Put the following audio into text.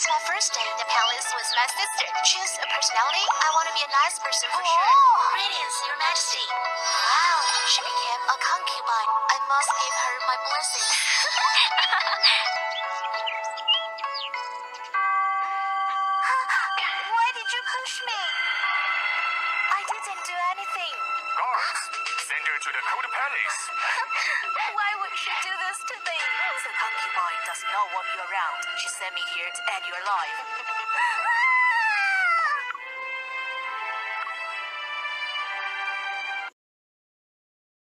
So my first day in the palace was my sister. Choose a personality. I want to be a nice person for sure. Greetings, Your Majesty. Wow, she became a concubine. I must give her my blessing. Why did you push me? I didn't do anything. Guards, send her to the Cold Palace. Why would she do this to me? The concubine does not want you around. She sent me here to end your life.